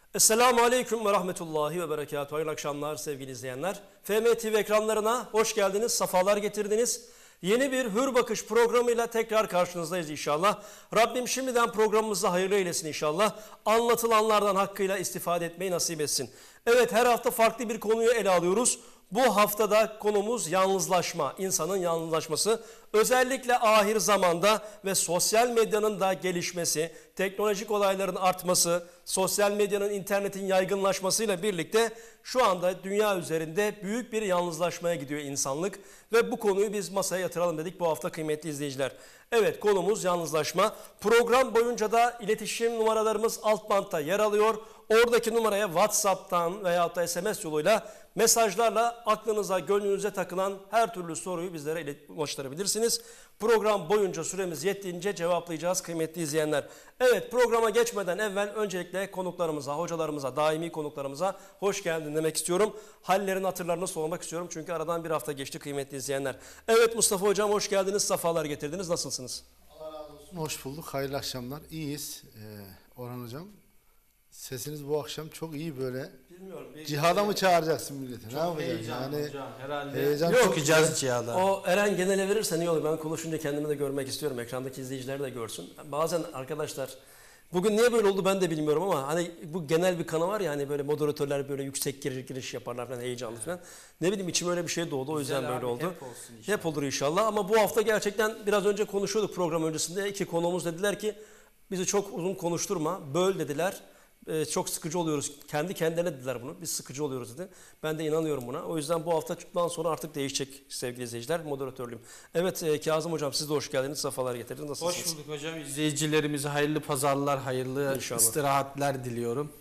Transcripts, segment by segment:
Esselamu Aleyküm ve Rahmetullahi ve Berekatuhu. Hayırlı akşamlar sevgili izleyenler. FM TV ekranlarına hoş geldiniz, safalar getirdiniz. Yeni bir Hür Bakış programıyla tekrar karşınızdayız inşallah. Rabbim şimdiden programımızı hayırlı eylesin inşallah. Anlatılanlardan hakkıyla istifade etmeyi nasip etsin. Evet, her hafta farklı bir konuyu ele alıyoruz. Bu haftada konumuz yalnızlaşma, insanın yalnızlaşması. Özellikle ahir zamanda ve sosyal medyanın da gelişmesi, teknolojik olayların artması, sosyal medyanın, internetin yaygınlaşmasıyla birlikte şu anda dünya üzerinde büyük bir yalnızlaşmaya gidiyor insanlık. Ve bu konuyu biz masaya yatıralım dedik bu hafta kıymetli izleyiciler. Evet, konumuz yalnızlaşma. Program boyunca da iletişim numaralarımız alt bantta yer alıyor. Oradaki numaraya WhatsApp'tan veyahut da SMS yoluyla mesajlarla aklınıza, gönlünüze takılan her türlü soruyu bizlere ulaştırabilirsiniz. Program boyunca süremiz yettiğince cevaplayacağız kıymetli izleyenler. Evet, programa geçmeden evvel öncelikle konuklarımıza, hocalarımıza, daimi konuklarımıza hoş geldin demek istiyorum. Hallerin, hatırlarını sormak istiyorum çünkü aradan bir hafta geçti kıymetli izleyenler. Evet Mustafa Hocam, hoş geldiniz, safalar getirdiniz. Nasılsınız? Allah razı olsun. Hoş bulduk, hayırlı akşamlar. İyiyiz Orhan Hocam. Sesiniz bu akşam çok iyi böyle. Bilmiyorum. Cihada mı çağıracaksın milleti? Çok ne yapacaksın? heyecan Yani hocam herhalde. Heyecan Yok çok ki güzel. cihada. O Eren genele verirse iyi olur. Ben konuşunca kendimi de görmek istiyorum. Ekrandaki izleyiciler de görsün. Bazen arkadaşlar, bugün niye böyle oldu ben de bilmiyorum ama hani bu genel bir kanı var ya, hani böyle moderatörler böyle yüksek giriş yaparlar falan, heyecanlı falan. Ne bileyim, içime öyle bir şey doğdu, o yüzden böyle oldu. Hep olsun inşallah. Hep olur inşallah ama bu hafta gerçekten biraz önce konuşuyorduk program öncesinde. İki konuğumuz dediler ki bizi çok uzun konuşturma, böl dediler. Çok sıkıcı oluyoruz. Kendi kendilerine dediler bunu. Biz sıkıcı oluyoruz dedi. Ben de inanıyorum buna. O yüzden bu haftadan sonra artık değişecek sevgili izleyiciler. Moderatörlüğüm. Evet Kazım Hocam, siz de hoş geldiniz. Safalar getirdiniz. Nasılsınız? Hoş bulduk hocam. İzleyicilerimize hayırlı pazarlar, hayırlı İnşallah. istirahatler diliyorum.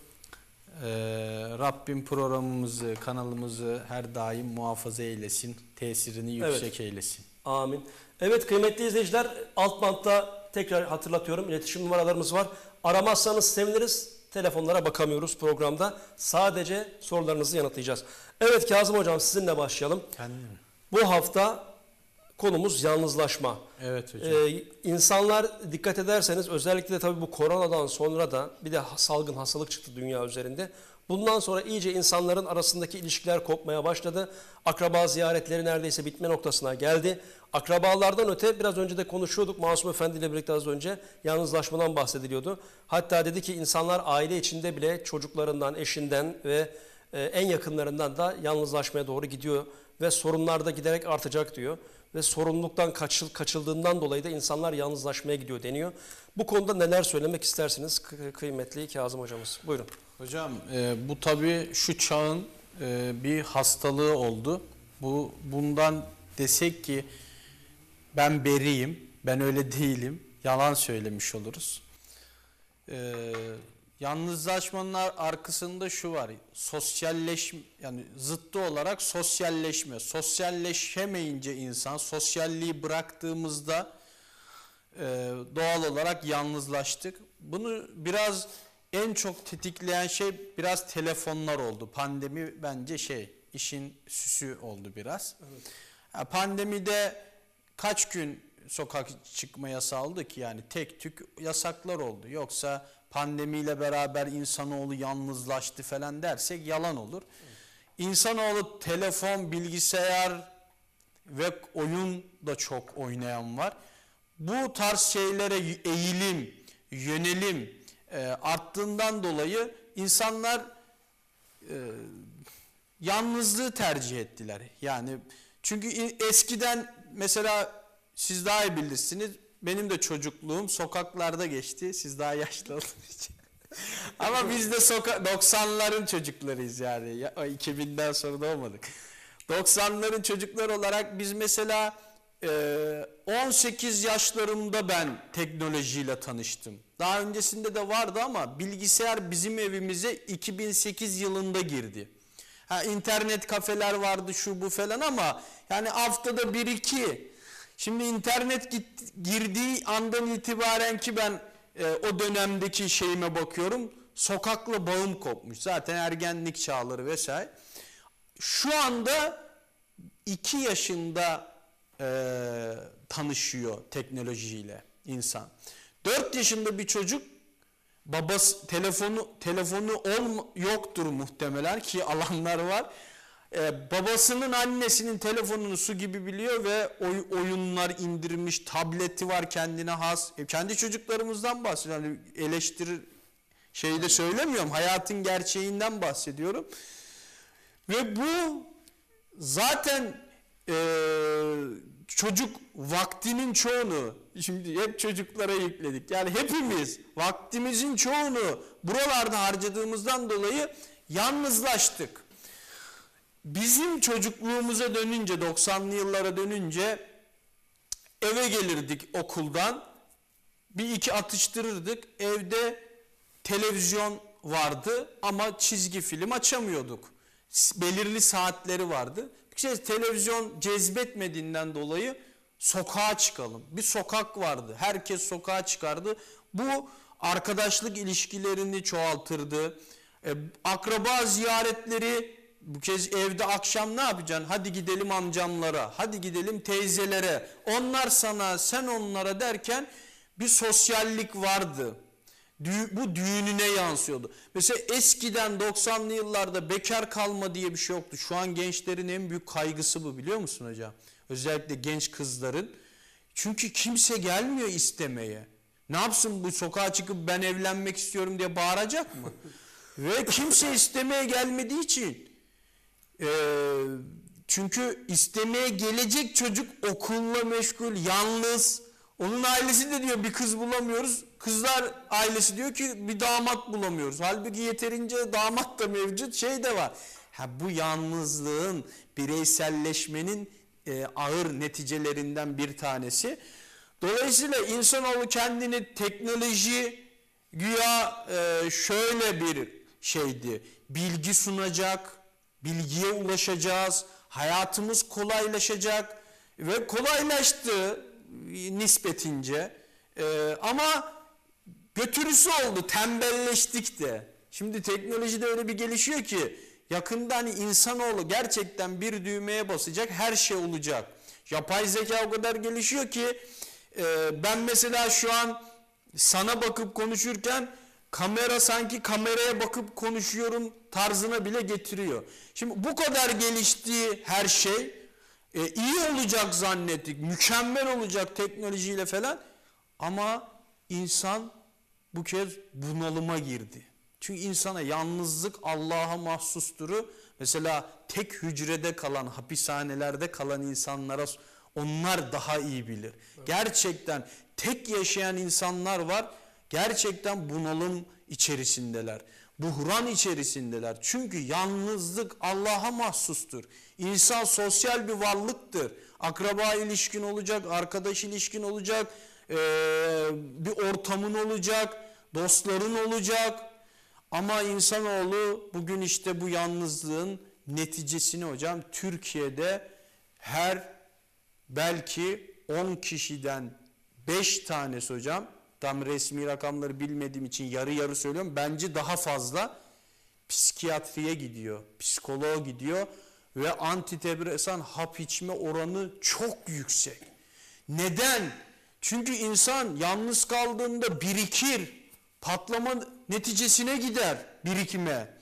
Rabbim programımızı, kanalımızı her daim muhafaza eylesin. Tesirini yüksek eylesin. Amin. Evet kıymetli izleyiciler, alt bantta tekrar hatırlatıyorum. İletişim numaralarımız var. Aramazsanız seviniriz. Telefonlara bakamıyoruz programda. Sadece sorularınızı yanıtlayacağız. Evet Kazım Hocam, sizinle başlayalım. Bu hafta konumuz yalnızlaşma. Evet hocam. İnsanlar dikkat ederseniz, özellikle de tabii bu koronadan sonra da bir de salgın hastalık çıktı dünya üzerinde. Bundan sonra iyice insanların arasındaki ilişkiler kopmaya başladı. Akraba ziyaretleri neredeyse bitme noktasına geldi. Akrabalardan öte, biraz önce de konuşuyorduk Masum Efendi ile birlikte, az önce yalnızlaşmadan bahsediliyordu. Hatta dedi ki insanlar aile içinde bile çocuklarından, eşinden ve en yakınlarından da yalnızlaşmaya doğru gidiyor. Ve sorunlar da giderek artacak diyor. Ve sorumluluktan kaçıldığından dolayı da insanlar yalnızlaşmaya gidiyor deniyor. Bu konuda neler söylemek istersiniz kıymetli Kazım Hocamız? Buyurun. Hocam bu tabii şu çağın bir hastalığı oldu. Bundan desek ki ben beriyim, ben öyle değilim, yalan söylemiş oluruz. Yalnızlaşmanın arkasında şu var, yani zıttı olarak sosyalleşme. Sosyalleşemeyince insan, sosyalliği bıraktığımızda doğal olarak yalnızlaştık. Bunu biraz en çok tetikleyen şey biraz telefonlar oldu. Pandemi bence işin süsü oldu biraz. Evet. Pandemide kaç gün sokak çıkma yasağı oldu ki, yani tek tük yasaklar oldu. Yoksa pandemiyle beraber insanoğlu yalnızlaştı falan dersek yalan olur. Evet. İnsanoğlu telefon, bilgisayar ve oyun da çok oynayan var. Bu tarz şeylere eğilim, yönelim arttığından dolayı insanlar yalnızlığı tercih ettiler. Yani çünkü eskiden mesela siz daha iyi bilirsiniz, benim de çocukluğum sokaklarda geçti. Siz daha yaşlı olduğunuz için. Ama biz de 90'ların çocuklarıyız yani. 2000'den sonra da olmadık. 90'ların çocukları olarak biz mesela 18 yaşlarımda ben teknolojiyle tanıştım. Daha öncesinde de vardı ama bilgisayar bizim evimize 2008 yılında girdi. İnternet kafeler vardı, şu bu falan, ama yani haftada 1-2. Şimdi internet girdiği andan itibaren ki ben o dönemdeki şeyime bakıyorum, sokakla bağım kopmuş. Zaten ergenlik çağları vesaire. Şu anda 2 yaşında tanışıyor teknolojiyle insan. 4 yaşında bir çocuk babası telefonu yoktur muhtemelen ki alanlar var. Babasının annesinin telefonunu su gibi biliyor ve oyunlar indirmiş, tableti var kendine has. Kendi çocuklarımızdan bahsediyorum. Yani eleştirir şeyi de söylemiyorum. Hayatın gerçeğinden bahsediyorum. Ve bu zaten çocuk vaktinin çoğunu, şimdi hep çocuklara yükledik. Yani hepimiz vaktimizin çoğunu buralarda harcadığımızdan dolayı yalnızlaştık. Bizim çocukluğumuza dönünce, 90'lı yıllara dönünce eve gelirdik okuldan, bir iki atıştırırdık. Evde televizyon vardı ama çizgi film açamıyorduk. Belirli saatleri vardı. Televizyon cezbetmediğinden dolayı sokağa çıkalım. Bir sokak vardı. Herkes sokağa çıkardı. Bu arkadaşlık ilişkilerini çoğaltırdı. Akraba ziyaretleri, bu kez evde akşam ne yapacaksın? Hadi gidelim amcamlara, hadi gidelim teyzelere. Onlar sana, sen onlara derken bir sosyallik vardı. Bu düğününe yansıyordu. Mesela eskiden 90'lı yıllarda bekar kalma diye bir şey yoktu. Şu an gençlerin en büyük kaygısı bu, biliyor musun hocam? Özellikle genç kızların. Çünkü kimse gelmiyor istemeye. Ne yapsın bu, sokağa çıkıp ben evlenmek istiyorum diye bağıracak mı? Ve kimse istemeye gelmediği için. Çünkü istemeye gelecek çocuk okulla meşgul, yalnız. Onun ailesi de diyor bir kız bulamıyoruz. Kızlar ailesi diyor ki bir damat bulamıyoruz. Halbuki yeterince damat da mevcut, şey de var. Bu yalnızlığın, bireyselleşmenin ağır neticelerinden bir tanesi. Dolayısıyla insanoğlu kendini teknoloji güya şöyle bir şeydi. Bilgi sunacak, bilgiye ulaşacağız, hayatımız kolaylaşacak ve kolaylaştı nispetince. Ama götürüsü oldu, tembelleştik de. Şimdi teknolojide öyle bir gelişiyor ki yakında hani insanoğlu gerçekten bir düğmeye basacak, her şey olacak. Yapay zeka o kadar gelişiyor ki ben mesela şu an sana bakıp konuşurken kamera sanki kameraya bakıp konuşuyorum tarzına bile getiriyor. Şimdi bu kadar geliştiği her şey iyi olacak zannettik, mükemmel olacak teknolojiyle falan, ama insan bu kez bunalıma girdi. Çünkü insana yalnızlık Allah'a mahsusturu. Mesela tek hücrede kalan, hapishanelerde kalan insanlara onlar daha iyi bilir. Evet. Gerçekten tek yaşayan insanlar var. Gerçekten bunalım içerisindeler. Buhran içerisindeler. Çünkü yalnızlık Allah'a mahsustur. İnsan sosyal bir varlıktır. Akraba ilişkin olacak, arkadaş ilişkin olacak, bir ortamın olacak, dostların olacak. Ama insanoğlu bugün işte bu yalnızlığın neticesini hocam Türkiye'de her belki 10 kişiden 5 tanesi hocam, tam resmi rakamları bilmediğim için yarı yarı söylüyorum, bence daha fazla psikiyatriye gidiyor, psikoloğa gidiyor ve antidepresan hap içme oranı çok yüksek. Neden? Çünkü insan yalnız kaldığında birikir, patlama neticesine gider birikime.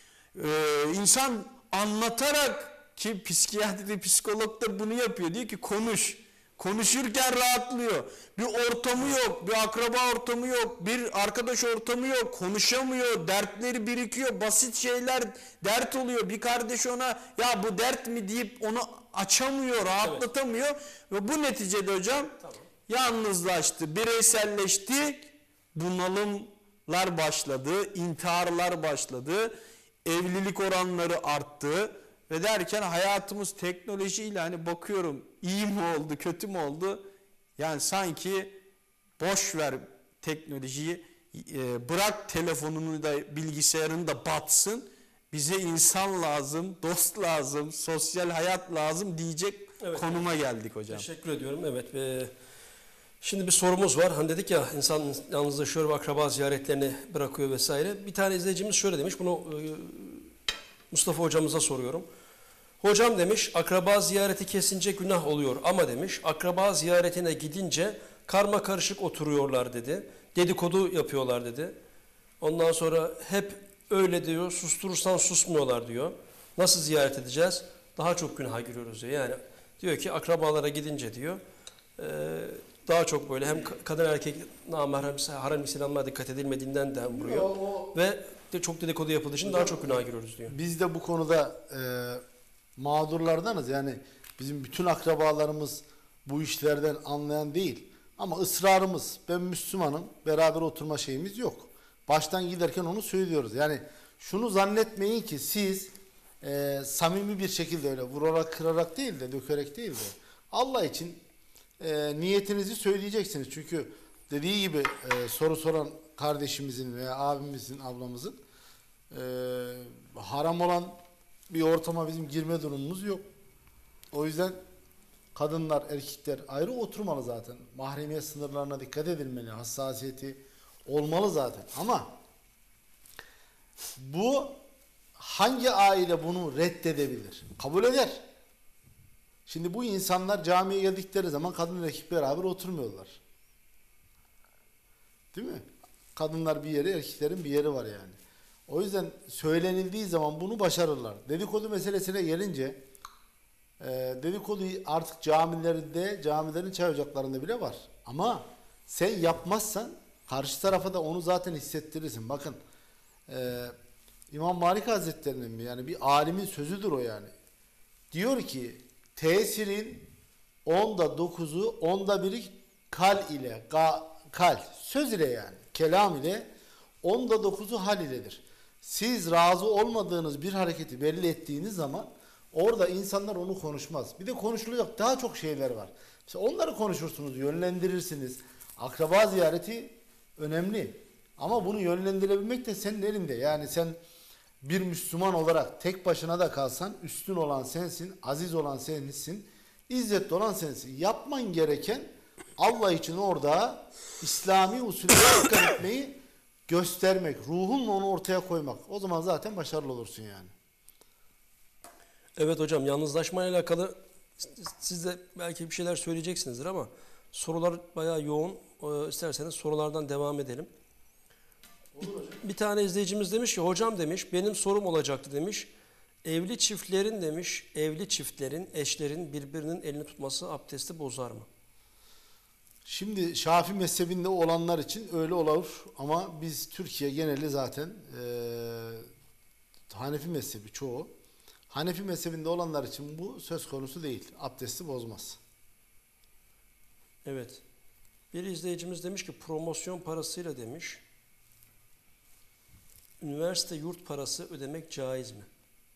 İnsan anlatarak, ki psikiyatri, psikolog da bunu yapıyor, diyor ki konuş. Konuşurken rahatlıyor. Bir ortamı yok, bir akraba ortamı yok, bir arkadaş ortamı yok, konuşamıyor, dertleri birikiyor, basit şeyler dert oluyor. Bir kardeş ona ya bu dert mi deyip onu açamıyor, rahatlatamıyor. Evet. Ve bu neticede hocam yalnızlaştı, bireyselleşti, bunalımlar başladı, intiharlar başladı, evlilik oranları arttı. Ve derken hayatımız teknolojiyle hani bakıyorum iyi mi oldu, kötü mü oldu? Yani sanki boş ver teknolojiyi, bırak telefonunu da bilgisayarını da batsın. Bize insan lazım, dost lazım, sosyal hayat lazım diyecek konuma geldik hocam. Teşekkür ediyorum. Evet. Şimdi bir sorumuz var. Hani dedik ya insan yalnızlaşıyor ve akraba ziyaretlerini bırakıyor vesaire. Bir tane izleyicimiz şöyle demiş. Bunu Mustafa hocamıza soruyorum. Hocam demiş, akraba ziyareti kesince günah oluyor ama demiş, akraba ziyaretine gidince karma karışık oturuyorlar dedi. Dedikodu yapıyorlar dedi. Ondan sonra hep öyle diyor, susturursan susmuyorlar diyor. Nasıl ziyaret edeceğiz? Daha çok günaha giriyoruz diyor. Yani diyor ki akrabalara gidince diyor daha çok böyle hem kadın erkek namahrem harem selamına dikkat edilmediğinden dem vuruyor. Ve de çok dedikodu yapıldığı için daha çok günaha giriyoruz diyor. Biz de bu konuda mağdurlardanız. Yani bizim bütün akrabalarımız bu işlerden anlayan değil. Ama ısrarımız, ben Müslümanım, beraber oturma şeyimiz yok. Baştan giderken onu söylüyoruz. Yani şunu zannetmeyin ki siz samimi bir şekilde öyle vurarak kırarak değil de dökerek değil de Allah için niyetinizi söyleyeceksiniz. Çünkü dediği gibi soru soran kardeşimizin veya abimizin, ablamızın haram olan bir ortama bizim girme durumumuz yok. O yüzden kadınlar, erkekler ayrı oturmalı zaten. Mahremiyet sınırlarına dikkat edilmeli. Hassasiyeti olmalı zaten. Ama bu hangi aile bunu reddedebilir? Kabul eder. Şimdi bu insanlar camiye geldikleri zaman kadın erkek beraber oturmuyorlar. Değil mi? Kadınlar bir yeri, erkeklerin bir yeri var yani. O yüzden söylenildiği zaman bunu başarırlar. Dedikodu meselesine gelince dedikodu artık camilerde, camilerin çay ocaklarında bile var. Ama sen yapmazsan karşı tarafa da onu zaten hissettirirsin. Bakın İmam Malik Hazretleri'nin mi? Yani bir alimin sözüdür o yani. Diyor ki tesirin 9'u 1'i kal ile kal söz ile yani kelam ile 9'u hal iledir. Siz razı olmadığınız bir hareketi belli ettiğiniz zaman orada insanlar onu konuşmaz. Bir de konuşulacak daha çok şeyler var. Mesela onları konuşursunuz, yönlendirirsiniz. Akraba ziyareti önemli. Ama bunu yönlendirebilmek de senin elinde. Yani sen bir Müslüman olarak tek başına da kalsan üstün olan sensin, aziz olan sensin, izzetli olan sensin. Yapman gereken Allah için orada İslami usulüne dikkat etmeyi göstermek, ruhunla onu ortaya koymak. O zaman zaten başarılı olursun yani. Evet hocam, yalnızlaşmayla alakalı siz de belki bir şeyler söyleyeceksinizdir ama sorular bayağı yoğun. İsterseniz sorulardan devam edelim. Bir tane izleyicimiz demiş ki hocam demiş benim sorum olacaktı demiş. Evli çiftlerin eşlerin birbirinin elini tutması abdesti bozar mı? Şimdi Şafii mezhebinde olanlar için öyle olur ama biz Türkiye geneli zaten Hanefi mezhebi çoğu. Hanefi mezhebinde olanlar için bu söz konusu değil. Abdesti bozmaz. Evet. Bir izleyicimiz demiş ki promosyon parasıyla demiş üniversite yurt parası ödemek caiz mi?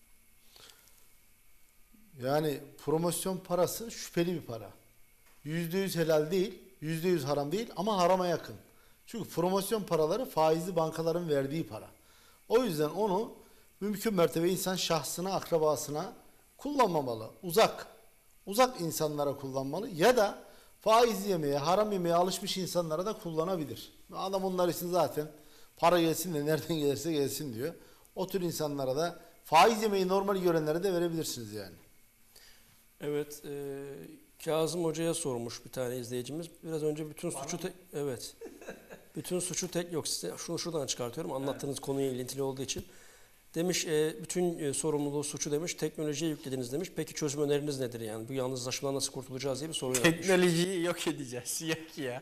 Yani promosyon parası şüpheli bir para. %100 helal değil, %100 haram değil ama harama yakın. Çünkü promosyon paraları faizli bankaların verdiği para. O yüzden onu mümkün mertebe insan şahsına, akrabasına kullanmamalı. Uzak insanlara kullanmalı ya da faiz yemeye, haram yemeye alışmış insanlara da kullanabilir. Adam onlar için zaten para gelsin de nereden gelirse gelsin diyor. O tür insanlara da faiz yemeyi normal görenlere de verebilirsiniz yani. Evet, Kazım Hoca'ya sormuş bir tane izleyicimiz. Biraz önce bütün suçu bütün suçu yok size şunu şuradan çıkartıyorum. Anlattığınız konuya ilintili olduğu için. Demiş bütün sorumluluğu suçu demiş teknolojiye yüklediniz demiş. Peki çözüm öneriniz nedir yani? Bu yalnızlaşmadan nasıl kurtulacağız diye bir soru yapmış. Teknolojiyi yok edeceğiz. Yok ya.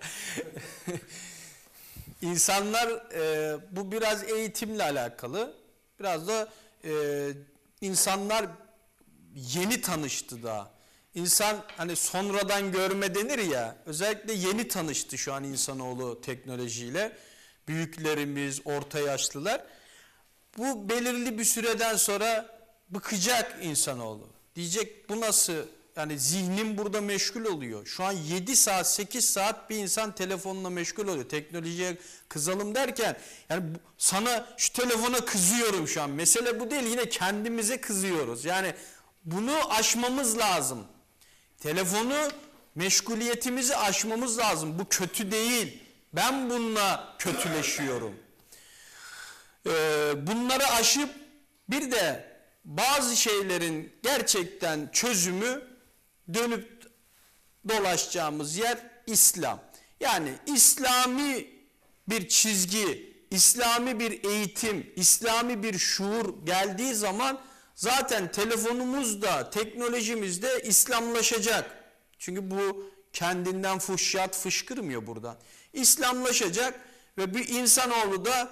İnsanlar bu biraz eğitimle alakalı. Biraz da insanlar yeni tanıştı daha. İnsan hani sonradan görme denir ya. Özellikle yeni tanıştı şu an insanoğlu teknolojiyle. Büyüklerimiz, orta yaşlılar. Bu belirli bir süreden sonra bıkacak insanoğlu. Diyecek bu nasıl? Yani zihnim burada meşgul oluyor. Şu an 7 saat 8 saat bir insan telefonla meşgul oluyor. Teknolojiye kızalım derken yani sana şu telefona kızıyorum şu an. Mesele bu değil, yine kendimize kızıyoruz. Yani bunu aşmamız lazım. Telefonu, meşguliyetimizi aşmamız lazım. Bu kötü değil. Ben bununla kötüleşiyorum. Bunları aşıp bir de bazı şeylerin gerçekten çözümü dönüp dolaşacağımız yer İslam. Yani İslami bir çizgi İslami bir eğitim, İslami bir şuur geldiği zaman zaten telefonumuz da, teknolojimiz de İslamlaşacak. Çünkü bu kendinden fuhşiyat fışkırmıyor buradan. İslamlaşacak ve bir insanoğlu da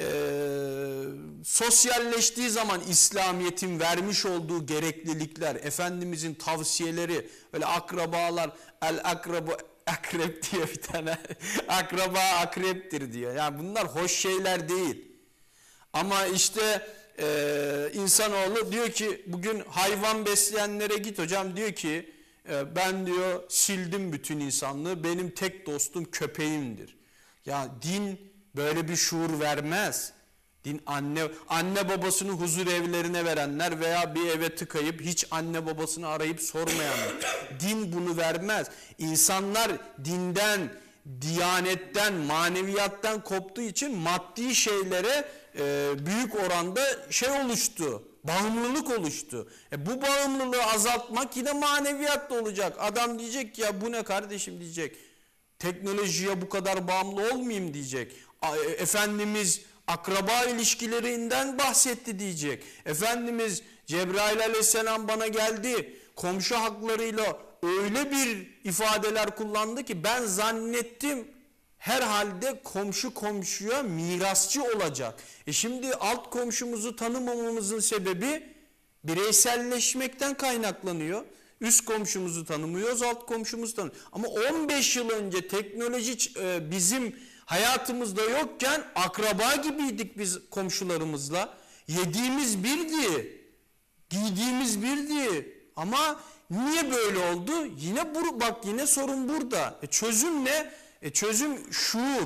sosyalleştiği zaman İslamiyet'in vermiş olduğu gereklilikler, Efendimizin tavsiyeleri, öyle akrabalar, el akrabu akrep diyor bir tane, akraba akreptir diyor. Yani bunlar hoş şeyler değil. Ama işte insanoğlu diyor ki, bugün hayvan besleyenlere git hocam, diyor ki ben diyor sildim bütün insanlığı, benim tek dostum köpeğimdir. Ya din böyle bir şuur vermez. Din anne babasını huzur evlerine verenler veya bir eve tıkayıp hiç anne babasını arayıp sormayanlar. Din bunu vermez. İnsanlar dinden, diyanetten, maneviyattan koptuğu için maddi şeylere büyük oranda oluştu. Bağımlılık oluştu. Bu bağımlılığı azaltmak yine maneviyatta olacak. Adam diyecek ki ya bu ne kardeşim diyecek. Teknolojiye bu kadar bağımlı olmayayım diyecek. Efendimiz akraba ilişkilerinden bahsetti diyecek. Efendimiz Cebrail aleyhisselam bana geldi. Komşu haklarıyla öyle bir ifadeler kullandı ki ben zannettim herhalde komşu komşuya mirasçı olacak. Şimdi alt komşumuzu tanımamamızın sebebi bireyselleşmekten kaynaklanıyor. Üst komşumuzu tanımıyoruz, alt komşumuzu tanımıyoruz. Ama 15 yıl önce teknoloji bizim hayatımızda yokken akraba gibiydik biz komşularımızla. Yediğimiz birdi, giydiğimiz birdi. Ama niye böyle oldu? Yine sorun burada. Çözüm ne? Çözüm şuur.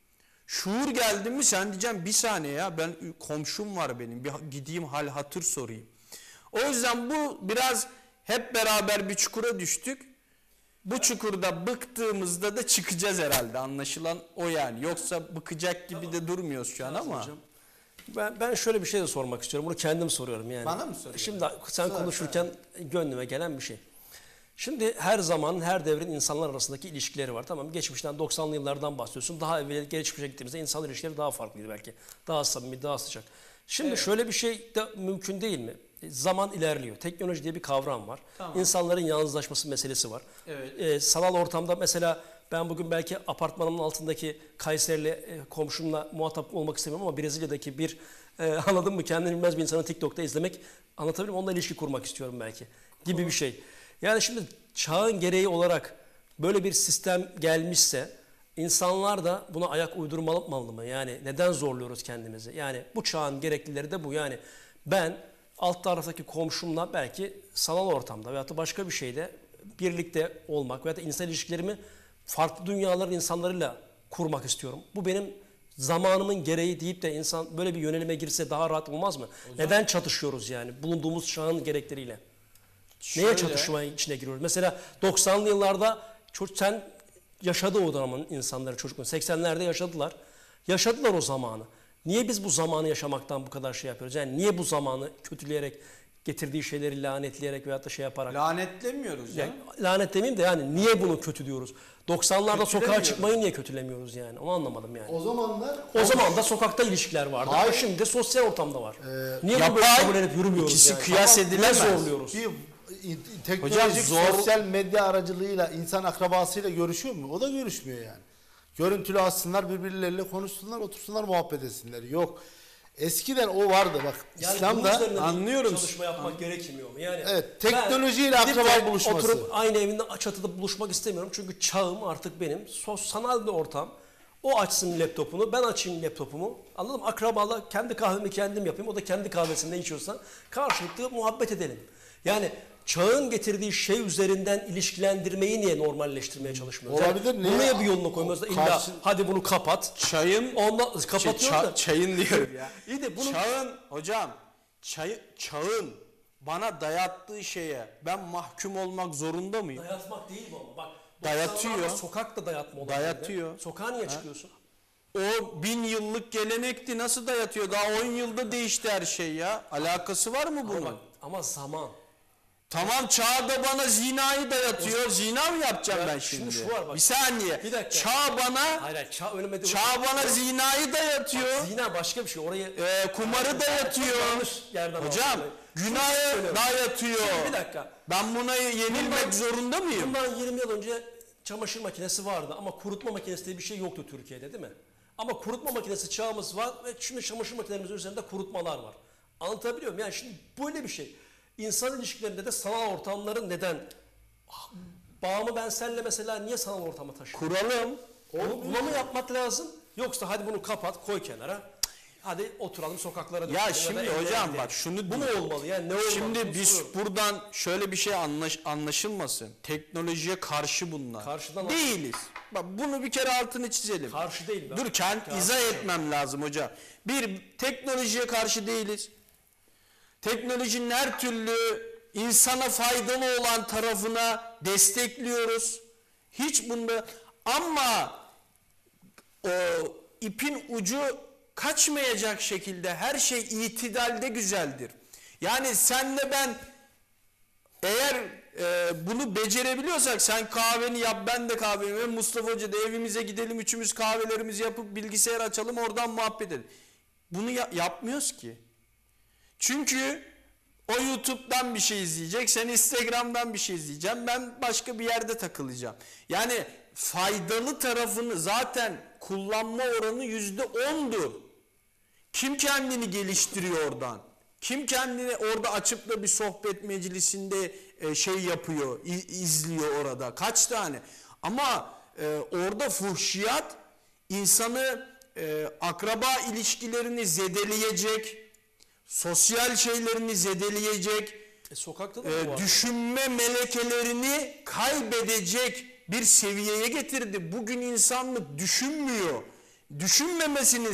Şuur geldi mi sen diyeceğim bir saniye ya, ben komşum var benim, bir gideyim hal hatır sorayım. O yüzden bu biraz hep beraber bir çukura düştük. Bu çukurda bıktığımızda da çıkacağız herhalde, anlaşılan o yani. Yoksa bıkacak gibi de durmuyoruz şu an ama. Hocam, ben şöyle bir şey de sormak istiyorum. Bunu kendim soruyorum yani. Bana mı soruyorsun? Şimdi sen konuşurken gönlüme gelen bir şey. Şimdi her zaman, her devrin insanlar arasındaki ilişkileri var. Tamam, geçmişten 90'lı yıllardan bahsediyorsun. Daha evvel geçmişe gittiğimizde insan ilişkileri daha farklıydı belki. Daha samimi, daha sıcak. Şimdi şöyle bir şey de mümkün değil mi? Zaman ilerliyor. Teknoloji diye bir kavram var. Tamam. İnsanların yalnızlaşması meselesi var. Evet. Sanal ortamda mesela ben bugün belki apartmanımın altındaki Kayserili komşumla muhatap olmak istemiyorum ama Brezilya'daki bir anladın mı, kendini bilmez bir insanı TikTok'ta izlemek, anlatabiliyor muyum? Onunla ilişki kurmak istiyorum belki gibi bir şey. Yani şimdi çağın gereği olarak böyle bir sistem gelmişse insanlar da buna ayak uydurmalı mı? Yani neden zorluyoruz kendimizi? Yani bu çağın gereklileri de bu. Yani ben alt taraftaki komşumla belki sanal ortamda veyahut da başka bir şeyde birlikte olmak veyahut da insan ilişkilerimi farklı dünyaların insanlarıyla kurmak istiyorum. Bu benim zamanımın gereği deyip de insan böyle bir yönelime girse daha rahat olmaz mı? Neden çatışıyoruz yani bulunduğumuz çağın gerekleriyle? Neye çatışma içine giriyoruz? Mesela 90'lı yıllarda sen yaşadı o zaman insanları, çocuklar 80'lerde yaşadılar. Yaşadılar o zamanı. Niye biz bu zamanı yaşamaktan bu kadar şey yapıyoruz? Yani niye bu zamanı kötüleyerek, getirdiği şeyleri lanetleyerek veyahut da şey yaparak. Lanetlemiyoruz ya. Yani, lanetlemeyeyim de yani niye bunu kötü diyoruz? 90'larda sokağa çıkmayı niye kötülemiyoruz yani? Onu anlamadım yani. O zaman da sokakta ilişkiler vardı. Hayır. Ama şimdi de sosyal ortamda var. Niye bunu yapay, kabul edip yürümüyoruz ikisi yani? kıyas edilemez. Ne zorluyoruz? teknolojik zor- sosyal medya aracılığıyla insan akrabasıyla görüşüyor mu? O da görüşmüyor yani. Görüntülü açsınlar, birbirleriyle konuşsunlar, otursunlar, muhabbet etsinler. Yok. Eskiden o vardı bak. Yani İslam'da anlıyorum. Çalışma yapmak gerekmiyor mu? Yani evet, teknolojiyle ben akraba gidip de buluşması. Oturup aynı evinde çatıda buluşmak istemiyorum. Çünkü çağım artık benim. Sanal bir ortam. O açsın laptopunu, ben açayım laptopumu. Anladın mı? Akrabalar kendi kahvemi kendim yapayım. O da kendi kahvesini ne içiyorsa karşılıklı muhabbet edelim. Yani çağın getirdiği şey üzerinden ilişkilendirmeyi niye normalleştirmeye çalışmıyoruz? Olabilir, Yani niye? buraya bir yolunu koymuyoruz da illa Karşı- hadi bunu kapat. Çayın Ondan kapatıyoruz da. çayın diyorum ya. İyi de bunu Çağın hocam, çağın bana dayattığı şeye ben mahkum olmak zorunda mıyım? dayatmak değil bu ama bak. Dayatıyor. 90'larda sokakta dayatma olabilir. Dayatıyor. Sokağa niye çıkıyorsun? O 1000 yıllık gelenekti, nasıl dayatıyor? Daha 10 yılda değişti her şey ya. Alakası var mı bunun? Ama zaman. Tamam, çağda bana zinayı dayatıyor. Zina mı yapacağım Ya ben şimdi şimdi? şu var bak. Bir saniye. Bir dakika. Çağ bana Hayır, önüme de... Çağ bana zinayı dayatıyor. Zina başka bir şey. Orayı... Kumarı dayatıyor. Yanlış yerden Hocam aldın. günahı dayatıyor. Bir dakika. Ben buna yenilmek zorunda mıyım? Bundan 20 yıl önce çamaşır makinesi vardı ama kurutma makinesi diye bir şey yoktu Türkiye'de, değil mi? Ama kurutma makinesi çağımız var ve şimdi çamaşır makinelerimizin üzerinde kurutmalar var. Anlatabiliyor muyum? Yani şimdi böyle bir şey. İnsan ilişkilerinde de sanal ortamların neden... Bağımı ben seninle mesela niye sanal ortama taşıyorum? Kuralım. Buna mı yapmak lazım? Yoksa hadi bunu kapat, koy kenara. Hadi oturalım sokaklara. Ya dökelim şimdi da evlere hocam gidelim. bak şunu bu mu olmalı? Yani ne olmalı? Şimdi Bunu biz soruyorum. buradan şöyle bir şey anlaşılmasın. Teknolojiye karşı bunlar. Karşıdan- Değiliz. Bak bunu bir kere altını çizelim. Karşı değil. Dur izah etmem lazım hocam. Bir, teknolojiye karşı değiliz. Teknolojinin her türlü insana faydalı olan tarafına destekliyoruz. Hiç bunda ama o ipin ucu kaçmayacak şekilde her şey itidalde güzeldir. Yani senle ben eğer bunu becerebiliyorsak, sen kahveni yap, ben de kahvemi, Mustafa Hoca da evimize gidelim, üçümüz kahvelerimizi yapıp bilgisayar açalım, oradan muhabbet edelim. Bunu yapmıyoruz ki. Çünkü o YouTube'dan bir şey izleyecek, sen Instagram'dan bir şey izleyeceğim, ben başka bir yerde takılacağım. Yani faydalı tarafını zaten kullanma oranı %10'dur. Kim kendini geliştiriyor oradan? Kim kendini orada açıp da bir sohbet meclisinde şey yapıyor, izliyor orada? Kaç tane? Ama orada fuhşiyat insanı akraba ilişkilerini zedeleyecek, sosyal şeylerini zedeleyecek, Sokakta da bu var. düşünme melekelerini kaybedecek bir seviyeye getirdi. Bugün insanlık düşünmüyor. Düşünmemesinin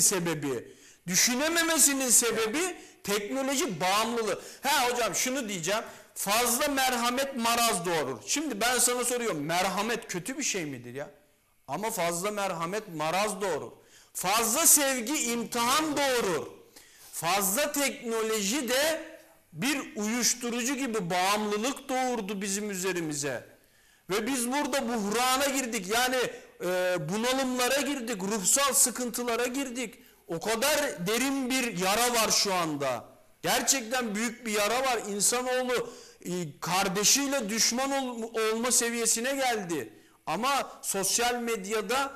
sebebi teknoloji bağımlılığı. Hocam şunu diyeceğim. Fazla merhamet maraz doğurur. Şimdi ben sana soruyorum. Merhamet kötü bir şey midir ya? Ama fazla merhamet maraz doğurur. Fazla sevgi imtihan doğurur. Fazla teknoloji de bir uyuşturucu gibi bağımlılık doğurdu bizim üzerimize. Ve biz burada buhrana girdik. Yani bunalımlara girdik. Ruhsal sıkıntılara girdik. O kadar derin bir yara var şu anda. Gerçekten büyük bir yara var. İnsanoğlu kardeşiyle düşman olma seviyesine geldi. Ama sosyal medyada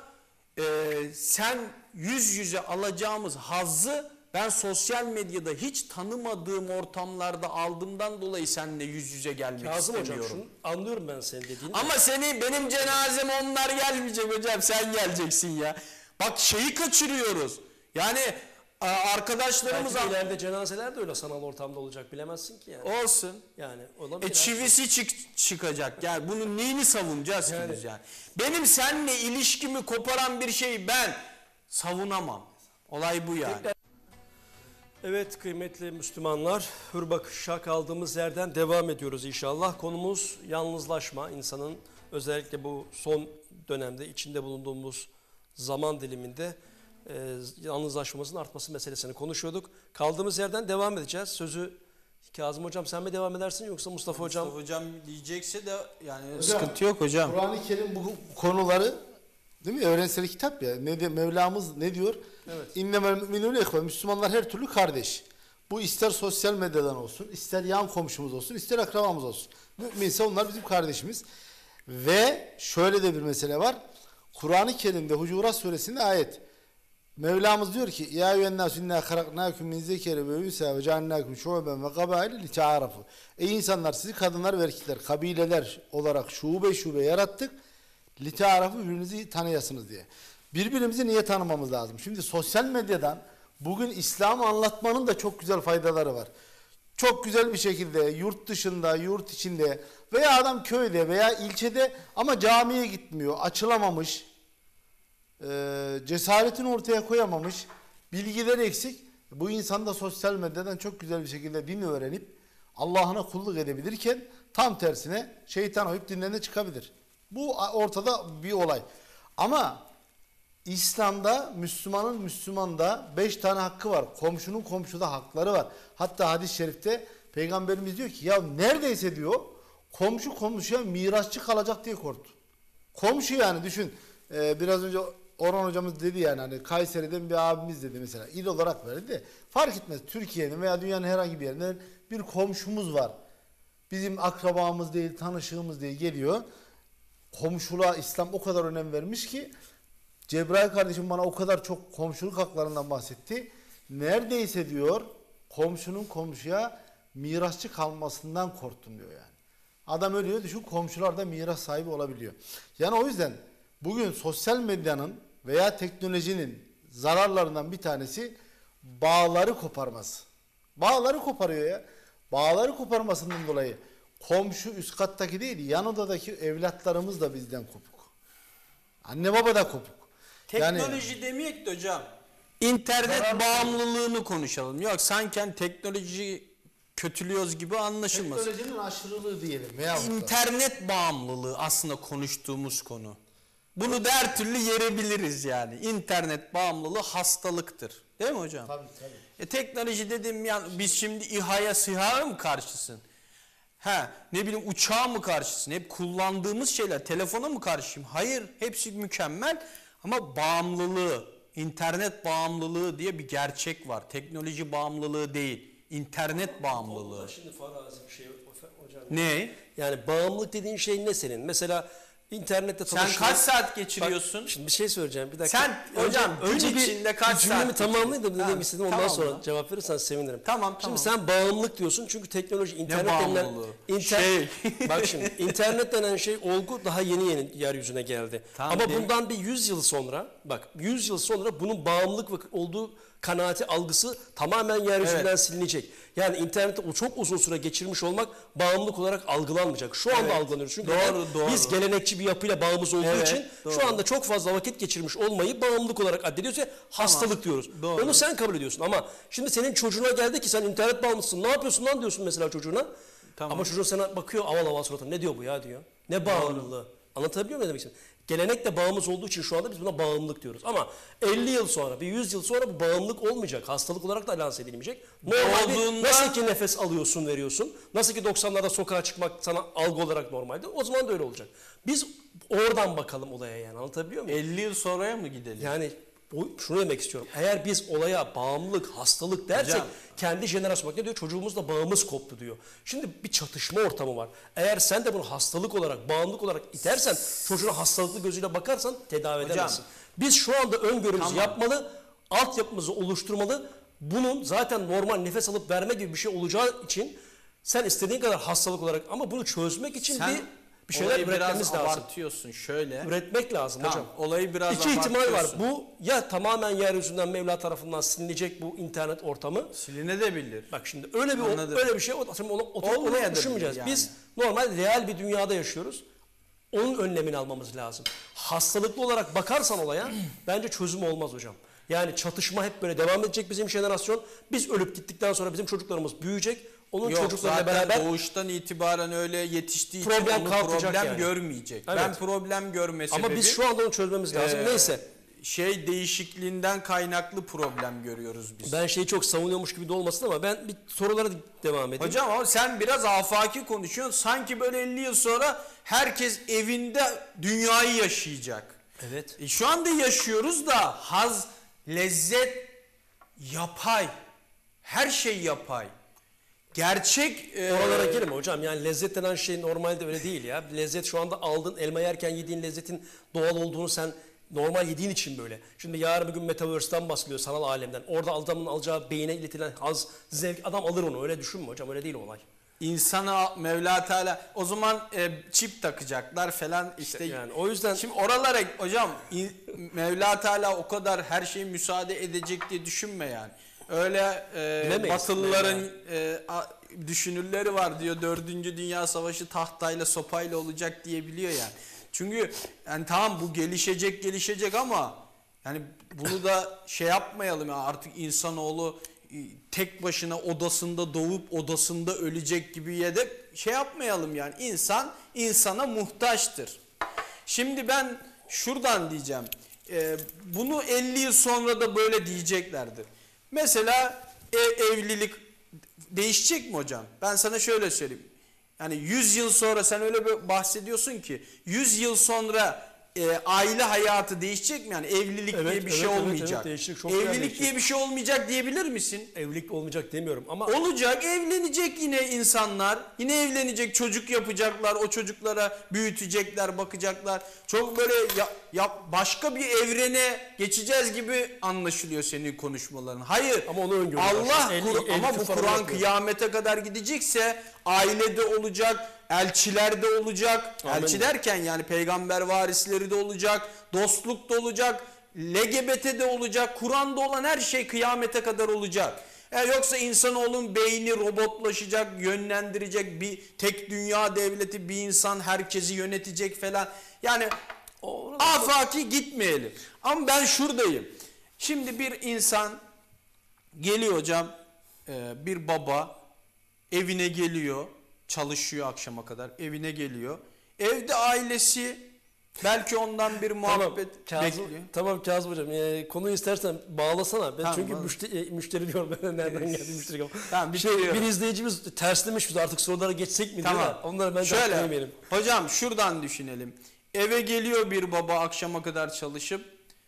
sen yüz yüze alacağımız hazzı ben sosyal medyada hiç tanımadığım ortamlarda aldığımdan dolayı seninle yüz yüze gelmek Kazım istemiyorum. hocam şunu anlıyorum ben senin dediğini. Ama benim cenazeme onlar gelmeyecek hocam, sen geleceksin ya. Bak şeyi kaçırıyoruz. Yani arkadaşlarımız... Belki ileride cenazeler de öyle sanal ortamda olacak, bilemezsin ki yani. Olsun. Yani olabilir. Çivisi çıkacak. Yani bunun neyini savunacağız ki biz yani? Benim seninle ilişkimi koparan bir şeyi ben savunamam. Olay bu yani. Evet kıymetli Müslümanlar, hür bakışa kaldığımız yerden devam ediyoruz inşallah. Konumuz yalnızlaşma. İnsanın özellikle bu son dönemde içinde bulunduğumuz zaman diliminde yalnızlaşmamızın artması meselesini konuşuyorduk. Kaldığımız yerden devam edeceğiz. Sözü Kazım hocam sen mi devam edersin yoksa Mustafa hocam? Mustafa hocam diyecekse de yani Hocam, sıkıntı yok hocam. Kur'an-ı Kerim bu konuları, değil mi? Evrensel kitap ya. Mevlamız ne diyor? Evet. İnnemel müminûne ihve. Müslümanlar her türlü kardeş. Bu ister sosyal medyadan olsun, ister yan komşumuz olsun, ister akrabamız olsun. Müminse onlar bizim kardeşimiz. Ve şöyle de bir mesele var. Kur'an-ı Kerim'de Hucurat Suresinde ayet. Mevlamız diyor ki: "Ya eyyühennâsü innâ halaknâkum min zekeri ve ünsâ ve cealnâkum şu'ben ve kabâile lita'arafu." Ey insanlar, sizi kadınlar ve erkekler, kabileler olarak şube yarattık. Lita'arafu, birbirinizi tanıyasınız diye. Birbirimizi niye tanımamız lazım? Şimdi sosyal medyadan bugün İslam'ı anlatmanın da çok güzel faydaları var. Çok güzel bir şekilde yurt dışında, yurt içinde veya adam köyde veya ilçede ama camiye gitmiyor, açılamamış, cesaretini ortaya koyamamış, bilgileri eksik. Bu insan da sosyal medyadan çok güzel bir şekilde din öğrenip Allah'ına kulluk edebilirken tam tersine şeytan oyup dinden de çıkabilir. Bu ortada bir olay. Ama İslam'da Müslümanda 5 tane hakkı var. Komşunun komşuda hakları var. Hatta hadis-i şerifte Peygamberimiz diyor ki ya neredeyse diyor komşu komşuya mirasçı kalacak diye korktu. Komşu yani düşün. Biraz önce Orhan hocamız dedi yani hani Kayseri'den bir abimiz dedi mesela. İl olarak verdi de fark etmez. Türkiye'nin veya dünyanın herhangi bir yerinden bir komşumuz var. Bizim akrabamız değil, tanışığımız değil geliyor. Komşuluğa İslam o kadar önem vermiş ki Cebrail kardeşim bana o kadar çok komşuluk haklarından bahsetti. Neredeyse diyor komşunun komşuya mirasçı kalmasından korktum diyor yani. Adam ölüyor düşün komşular da miras sahibi olabiliyor. Yani o yüzden bugün sosyal medyanın veya teknolojinin zararlarından bir tanesi bağları koparması. Bağları koparıyor ya. Bağları koparmasından dolayı komşu üst kattaki değil yan odadaki evlatlarımız da bizden kopuk. Anne baba da kopuk. Teknoloji demeyek de hocam. İnternet bağımlılığını konuşalım. Yok sanki teknoloji kötülüyoruz gibi anlaşılmasın. Teknolojinin aşırılığı diyelim. Veyahut da. İnternet bağımlılığı aslında konuştuğumuz konu. Bunu da her türlü yerebiliriz yani. İnternet bağımlılığı hastalıktır. Değil mi hocam? Tabii tabii. Teknoloji dedim yani biz şimdi İHA'ya SİHA'ya mı karşısın? Ne bileyim uçağa mı karşısın? Hep kullandığımız şeyler. Telefona mı karşıyım? Hayır. Hepsi mükemmel. Ama bağımlılığı, internet bağımlılığı diye bir gerçek var. Teknoloji bağımlılığı değil. İnternet bağımlılığı. Şimdi farazi bir şey hocam. Ne? Yani bağımlılık dediğin şey ne senin? Mesela internette Sen kaç saat geçiriyorsun? Bak, şimdi bir şey söyleyeceğim. Bir dakika. Sen hocam önce gün içinde kaç saat cümlemi tamamlayayım da ne Tamam, demek istedim ondan tamam sonra lan. cevap verirsen sevinirim. Tamam. Şimdi sen bağımlılık diyorsun çünkü teknoloji internet bağımlılığı? Bak şimdi internet denen şey olgu daha yeni yeryüzüne geldi. Tamam, ama değil mi? bundan bir 100 yıl sonra bak 100 yıl sonra bunun bağımlılık olduğu kanaati algısı tamamen yeryüzünden Evet. silinecek. Yani internette o çok uzun süre geçirmiş olmak bağımlılık olarak algılanmayacak. Şu anda Evet. algılanıyor. Çünkü Doğru. biz gelenekçi bir yapıyla bağımız olduğu Evet, için doğru. şu anda çok fazla vakit geçirmiş olmayı bağımlılık olarak addediyoruz ve hastalık diyoruz. Doğru. Onu sen kabul ediyorsun ama şimdi senin çocuğuna geldi ki sen internet bağımlısın. Ne yapıyorsun lan diyorsun mesela çocuğuna. Tamam. Ama çocuğun sana bakıyor aval aval suratına. Ne diyor bu ya diyor. Ne bağımlılığı. Anlatabiliyor muyum ne demek istiyorum? Gelenekle bağımız olduğu için şu anda biz buna bağımlılık diyoruz. Ama 50 yıl sonra, bir 100 yıl sonra bu bağımlılık olmayacak. Hastalık olarak da lanse edilmeyecek. Normal nasıl ki nefes alıyorsun, veriyorsun. Nasıl ki 90'larda sokağa çıkmak sana algı olarak normaldi. O zaman da öyle olacak. Biz oradan bakalım olaya yani. Anlatabiliyor muyum? 50 yıl sonraya mı gidelim? Yani şunu demek istiyorum. Eğer biz olaya bağımlılık, hastalık dersek Hocam. kendi jenerasyon bak ne diyor? Çocuğumuzla bağımız koptu diyor. Şimdi bir çatışma ortamı var. Eğer sen de bunu hastalık olarak, bağımlılık olarak itersen, çocuğuna hastalıklı gözüyle bakarsan tedavi edemezsin. Biz şu anda öngörümüzü yapmalı, altyapımızı oluşturmalı. Bunun zaten normal nefes alıp verme gibi bir şey olacağı için sen istediğin kadar hastalık olarak ama bunu çözmek için bir şeyler olayı üretmemiz biraz lazım. abartıyorsun şöyle. Üretmek lazım hocam. Olayı biraz İki ihtimal var. abartıyorsun. Bu ya tamamen yeryüzünden Mevla tarafından silinecek bu internet ortamı. Silinebilir. Bak şimdi öyle Anladım. bir şey onu Olmayabilir düşünmeyeceğiz. yani. Biz normal real bir dünyada yaşıyoruz. Onun önlemini almamız lazım. Hastalıklı olarak bakarsan olaya bence çözüm olmaz hocam. Yani çatışma hep böyle devam edecek bizim jenerasyon. Biz ölüp gittikten sonra bizim çocuklarımız büyüyecek. Onun Yok çocuklarıyla zaten beraber doğuştan itibaren öyle yetiştiği Problem için onu kalkacak problem yani. görmeyecek. Evet. Ben problem görme sebebi ama biz şu anda onu çözmemiz lazım. Neyse. Değişikliğinden kaynaklı problem görüyoruz biz. Ben şeyi çok savunuyormuş gibi de olmasın ama ben bir sorulara devam edeyim. Hocam ama sen biraz afaki konuşuyorsun. Sanki böyle 50 yıl sonra herkes evinde dünyayı yaşayacak. Evet. Şu anda yaşıyoruz da haz, lezzet yapay. Her şey yapay. Gerçek Oralara girme hocam. Yani lezzet denen şey normalde öyle değil ya. Lezzet şu anda aldığın elma yerken yediğin lezzetin doğal olduğunu sen normal yediğin için böyle. Şimdi yarın bir gün Metaverse'den bahsediyor sanal alemden. Orada adamın alacağı beyine iletilen haz, zevk adam alır onu. Öyle düşünme hocam. Öyle değil olay. insana Mevla Teala o zaman çip takacaklar falan işte. Yani o yüzden Şimdi oralara hocam Mevla Teala o kadar her şeyi müsaade edecek diye düşünme yani. Öyle Batılıların düşünürleri var diyor 4. Dünya Savaşı tahtayla sopayla olacak diyebiliyor yani. Çünkü yani tamam bu gelişecek ama yani bunu da şey yapmayalım ya artık insanoğlu tek başına odasında doğup odasında ölecek gibi de şey yapmayalım yani insan insana muhtaçtır. Şimdi ben şuradan diyeceğim bunu 50 yıl sonra da böyle diyeceklerdir. Mesela evlilik değişecek mi hocam? Ben sana şöyle söyleyeyim. Yani 100 yıl sonra sen öyle bir bahsediyorsun ki 100 yıl sonra aile hayatı değişecek mi? Yani evlilik Evet, diye bir şey evet, olmayacak. evet, değişecek, çok Evlilik değişecek. diye bir şey olmayacak diyebilir misin? Evlilik olmayacak demiyorum ama Olacak, evlenecek yine insanlar. Yine evlenecek, çocuk yapacaklar. O çocuklara büyütecekler, bakacaklar. Çok böyle başka bir evrene geçeceğiz gibi anlaşılıyor senin konuşmaların. Hayır. Ama onu öngörüyorlar. Allah ama bu küfür Kur'an yapıyor. kıyamete kadar gidecekse ailede olacak, elçiler de olacak. Amin. Elçi derken yani peygamber varisleri de olacak, dostluk da olacak, LGBT de olacak, Kur'an'da olan her şey kıyamete kadar olacak. Yoksa insanoğlunun beyni robotlaşacak, yönlendirecek, bir tek dünya devleti, bir insan herkesi yönetecek falan. Yani afaki gitmeyelim. Ama ben şuradayım. Şimdi bir insan geliyor hocam, bir baba evine geliyor, çalışıyor akşama kadar, evine geliyor. Evde ailesi belki ondan bir muhabbet bekliyor. Tamam Kazım hocam, konuyu istersen bağlasana. Ben Tamam, çünkü bağla. müşteri diyorum ben, nereden geldi müşteri. Tamam, bir izleyicimiz terslemiş, biz artık sorulara geçsek mi diyor da onları ben Şöyle, yemeyelim. hocam şuradan düşünelim. Eve geliyor bir baba akşama kadar çalışıp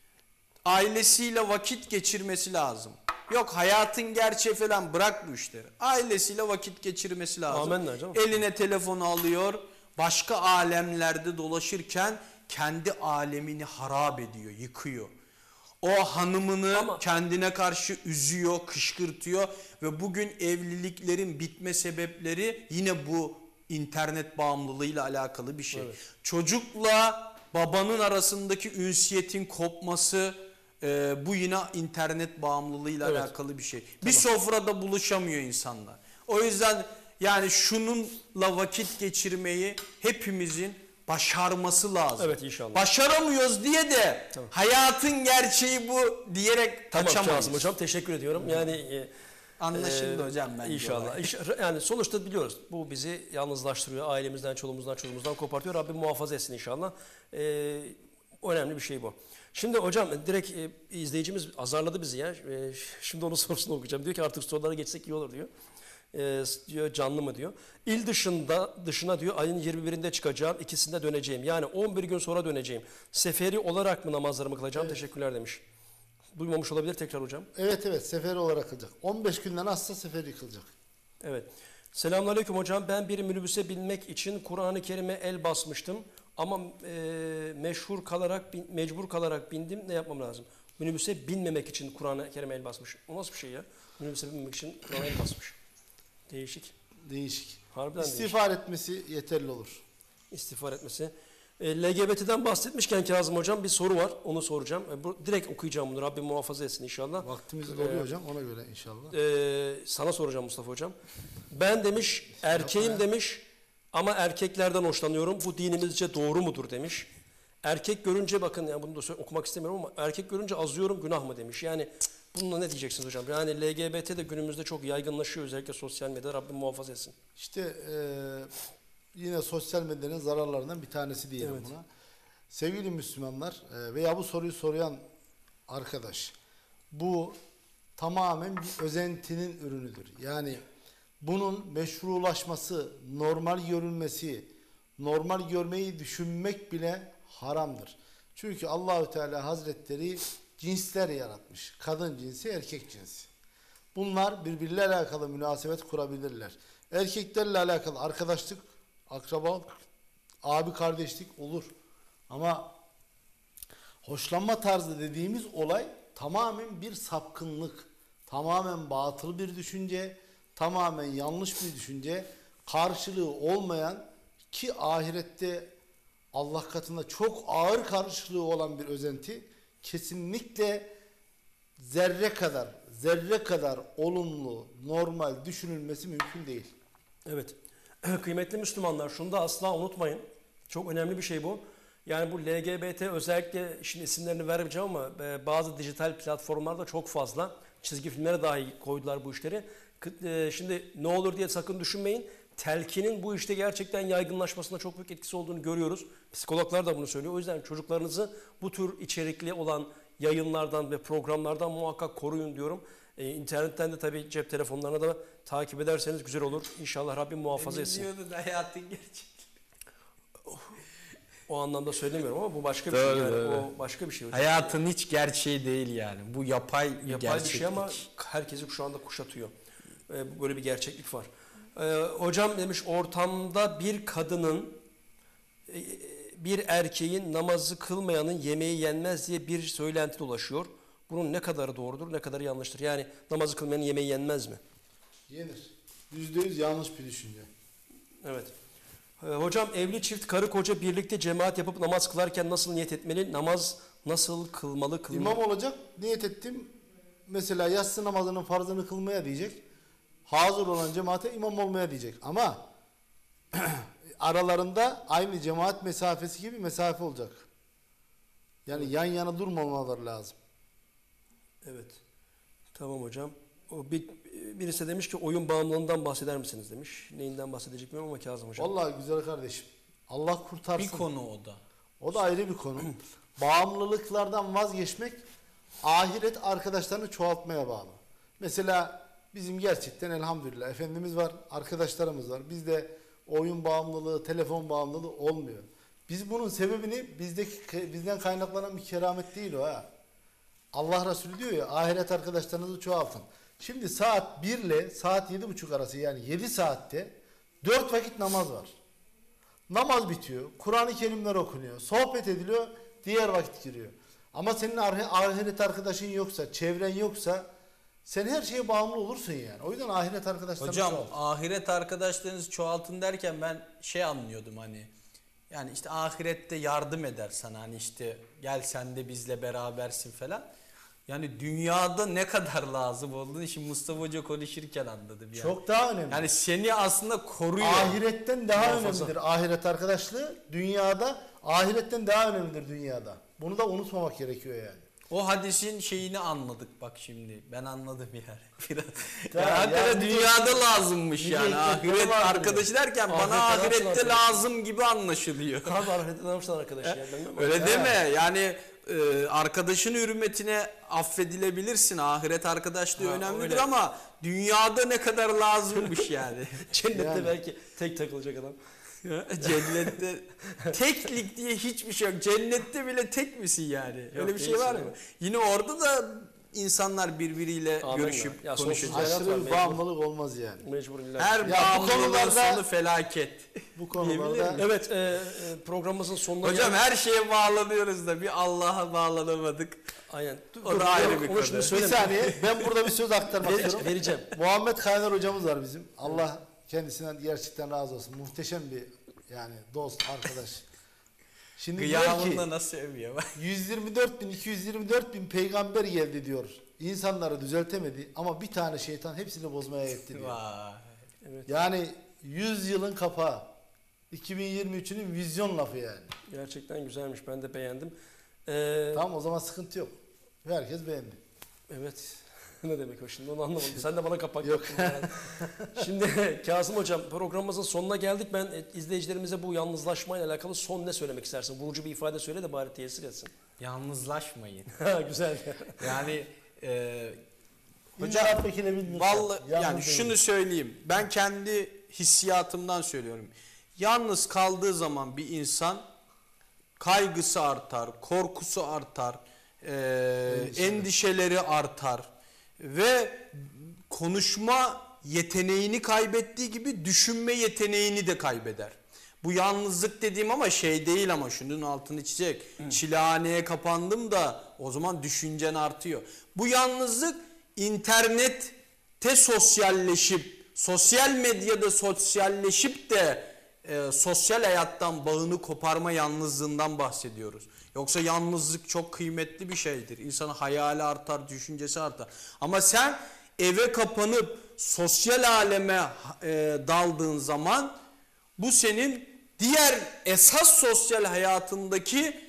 ailesiyle vakit geçirmesi lazım. Yok hayatın gerçeği falan, bırak bu işleri. Ailesiyle vakit geçirmesi lazım. Amenna canım. Eline telefonu alıyor. Başka alemlerde dolaşırken kendi alemini harap ediyor, yıkıyor. O hanımını kendine karşı üzüyor, kışkırtıyor ve bugün evliliklerin bitme sebepleri yine bu internet bağımlılığıyla alakalı bir şey. Evet. Çocukla babanın arasındaki ünsiyetin kopması, bu yine internet bağımlılığıyla alakalı bir şey. Bir sofrada buluşamıyor insanlar. O yüzden yani şununla vakit geçirmeyi hepimizin başarması lazım. Evet, inşallah. Başaramıyoruz diye de hayatın gerçeği bu diyerek Tamam kaçamayız. Kazım hocam, teşekkür ediyorum. Yani Anlaşıldı hocam bence. İnşallah. Yani sonuçta biliyoruz, bu bizi yalnızlaştırıyor. Ailemizden, çoluğumuzdan, çocuğumuzdan kopartıyor. Rabbim muhafaza etsin inşallah. Önemli bir şey bu. Şimdi hocam direkt izleyicimiz azarladı bizi ya. Şimdi onun sorusunu okuyacağım. Diyor ki artık sorulara geçsek iyi olur diyor. Diyor canlı mı diyor. İl dışına diyor ayın 21'inde çıkacağım, ikisinde döneceğim. Yani 11 gün sonra döneceğim. Seferi olarak mı namazlarımı kılacağım? Evet. Teşekkürler demiş. Duymamış olabilir tekrar hocam. Evet seferi olarak kılacak. 15 günden azsa seferi kılacak. Evet. Selamünaleyküm hocam. Ben bir minibüse binmek için Kur'an-ı Kerim'e el basmıştım. Ama mecbur kalarak bindim. Ne yapmam lazım? Minibüse binmemek için Kur'an-ı Kerim'e el basmış. O nasıl bir şey ya? Minibüse binmemek için Kur'an'a el basmış. Değişik. Harbiden İstiğfar etmesi yeterli olur. İstiğfar etmesi. LGBT'den bahsetmişken Kazım hocam bir soru var. Onu soracağım. Direkt okuyacağım bunu. Rabbim muhafaza etsin inşallah. Vaktimiz doluyor hocam. Ona göre inşallah. Sana soracağım Mustafa hocam. Ben demiş erkeğim demiş ama erkeklerden hoşlanıyorum. Bu dinimizce doğru mudur demiş. Erkek görünce bakın yani bunu da okumak istemiyorum ama erkek görünce azıyorum günah mı demiş. Yani bununla ne diyeceksiniz hocam? Yani LGBT de günümüzde çok yaygınlaşıyor özellikle sosyal medyada. Rabbim muhafaza etsin. İşte yine sosyal medyanın zararlarından bir tanesi diyelim buna. Sevgili Müslümanlar veya bu soruyu soruyan arkadaş, bu tamamen bir özentinin ürünüdür. Yani bunun meşrulaşması, normal görülmesi, normal görmeyi düşünmek bile haramdır. Çünkü Allahü Teala Hazretleri cinsler yaratmış. Kadın cinsi, erkek cinsi. Bunlar birbirleriyle alakalı münasebet kurabilirler. Erkeklerle alakalı arkadaşlık, akrabalık, abi kardeşlik olur. Ama hoşlanma tarzı dediğimiz olay tamamen bir sapkınlık, tamamen batıl bir düşünce, tamamen yanlış bir düşünce, karşılığı olmayan ki ahirette Allah katında çok ağır karşılığı olan bir özenti, kesinlikle zerre kadar olumlu, normal düşünülmesi mümkün değil. Evet. Kıymetli Müslümanlar, şunu da asla unutmayın. Çok önemli bir şey bu. Yani bu LGBT özellikle, şimdi isimlerini vermeyeceğim ama bazı dijital platformlarda çok fazla çizgi filmlere dahi koydular bu işleri. Şimdi ne olur diye sakın düşünmeyin. Telkinin bu işte gerçekten yaygınlaşmasında çok büyük etkisi olduğunu görüyoruz. Psikologlar da bunu söylüyor. O yüzden çocuklarınızı bu tür içerikli olan yayınlardan ve programlardan muhakkak koruyun diyorum. İnternetten de tabii cep telefonlarına da takip ederseniz güzel olur. İnşallah Rabbim muhafaza etsin. Diyordun hayatın gerçeği. O anlamda söylemiyorum ama bu başka bir şey. Yani o başka bir şey. Hocam. Hayatın hiç gerçeği değil yani. Bu yapay bir Yapay bir gerçeklik. şey ama herkesi şu anda kuşatıyor. Böyle bir gerçeklik var. Hocam demiş ortamda bir kadının bir erkeğin namazı kılmayanın yemeği yenmez diye bir söylenti dolaşıyor. Bunun ne kadarı doğrudur, ne kadarı yanlıştır? Yani namazı kılmayanın yemeği yenmez mi? Yenir. %100 yanlış bir düşünce. Evet. Hocam evli çift karı koca birlikte cemaat yapıp namaz kılarken nasıl niyet etmeli? Namaz nasıl kılmalı? İmam olacak, niyet ettim. Mesela yatsı namazının farzını kılmaya diyecek. Hazır olan cemaate imam olmaya diyecek. Ama aralarında aynı cemaat mesafesi gibi mesafe olacak. Yani yan yana durmamaları lazım. Evet. Tamam hocam. Birisi demiş ki oyun bağımlılığından bahseder misiniz demiş. Neyinden bahsedecek bilmiyorum ama Kazım hocam. Vallahi güzel kardeşim. Allah kurtarsın. Bir konu o da. O da ayrı bir konu. Bağımlılıklardan vazgeçmek ahiret arkadaşlarını çoğaltmaya bağlı. Mesela bizim gerçekten elhamdülillah Efendimiz var, arkadaşlarımız var. Bizde oyun bağımlılığı, telefon bağımlılığı olmuyor. Biz bunun sebebini bizden kaynaklanan bir keramet değil o ha. Allah Resulü diyor ya ahiret arkadaşlarınızı çoğaltın. Şimdi saat 1 ile saat 7.30 arası yani 7 saatte 4 vakit namaz var. Namaz bitiyor, Kur'an-ı Kerimler okunuyor, sohbet ediliyor, diğer vakit giriyor. Ama senin ahiret arkadaşın yoksa, çevren yoksa sen her şeye bağımlı olursun yani. O yüzden ahiret arkadaşlarını Hocam çoğalt. ahiret arkadaşlarınızı çoğaltın derken ben şey anlıyordum hani. Yani işte ahirette yardım eder sana hani işte gel sen de bizle berabersin falan. Yani dünyada ne kadar lazım olduğunu şimdi Mustafa Hoca konuşurken anladım yani. Çok daha önemli. Yani seni aslında koruyor. Ahiretten daha Muhafaza. önemlidir ahiret arkadaşlığı. Dünyada, ahiretten daha önemlidir dünyada. Bunu da unutmamak gerekiyor yani. O hadisin şeyini anladık bak şimdi. Ben anladım yani. Biraz. Ya, Yani hakikaten yani dünyada lazımmış bir yani. de Ahiret var arkadaşı derken bana Ahirette ahirette arkadaş. lazım gibi anlaşılıyor. Abi ahirette ne yapmışlar arkadaş ya? Öyle deme yani arkadaşın hürmetine affedilebilirsin. Ahiret arkadaşlığı Ha, önemlidir öyle. ama dünyada ne kadar lazımmış yani. Cennette Yani. belki tek takılacak adam. Cennette teklik diye hiçbir şey yok. Cennette bile tek misin yani? Öyle Yok, bir şey değilsin var mı? ya. Yine orada da insanlar birbiriyle Amin görüşüp ya. Ya konuşacak. sonsuz hayat var, Aşırı bir mecbur. bağımlılık olmaz yani. Mecbur illa. Her bu bağımlılığın konularda- sonu felaket. Bu konularda Evet programımızın sonuna Hocam geldik. her şeye bağlanıyoruz da bir Allah'a bağlanamadık. Aynen. O da ayrı bir onu konu. şimdi bir söyleme. saniye ben burada bir söz aktarmak istiyorum. Vereceğim. Muhammed Kaynar hocamız var bizim. Allah kendisinden gerçekten razı olsun. Muhteşem bir yani dost, arkadaş. Şimdi diyor ki Gıyabında nasıl övüyor bak. 124 bin, 224 bin peygamber geldi diyor. İnsanları düzeltemedi ama bir tane şeytan hepsini bozmaya yetti diyor. Vay. Yani 100 yılın kapağı. 2023'ünün vizyon lafı yani. Gerçekten güzelmiş. Ben de beğendim. Tamam o zaman sıkıntı yok. Herkes beğendi. Evet. Ne demek o şimdi onu anlamadım. Sen de bana kapak Yok. yaptın yani. Şimdi Kasım Hocam programımızın sonuna geldik. Ben izleyicilerimize bu yalnızlaşmayla alakalı son ne söylemek istersin? Vurucu bir ifade söyle de bari tesir etsin. Yalnızlaşmayın. Güzel. Yani Hocam pekine bilmiyorsun. vallahi yani Yalnız şunu değil. söyleyeyim. Ben kendi hissiyatımdan söylüyorum. Yalnız kaldığı zaman bir insan kaygısı artar, korkusu artar, endişeleri artar ve konuşma yeteneğini kaybettiği gibi düşünme yeteneğini de kaybeder. Bu yalnızlık dediğim ama şey değil ama şunun altını çizecek. Çilehaneye kapandım da o zaman düşüncen artıyor. Bu yalnızlık internette sosyalleşip, sosyal medyada sosyalleşip de sosyal hayattan bağını koparma yalnızlığından bahsediyoruz. Yoksa yalnızlık çok kıymetli bir şeydir. İnsanın hayali artar, düşüncesi artar. Ama sen eve kapanıp sosyal aleme daldığın zaman bu senin diğer esas sosyal hayatındaki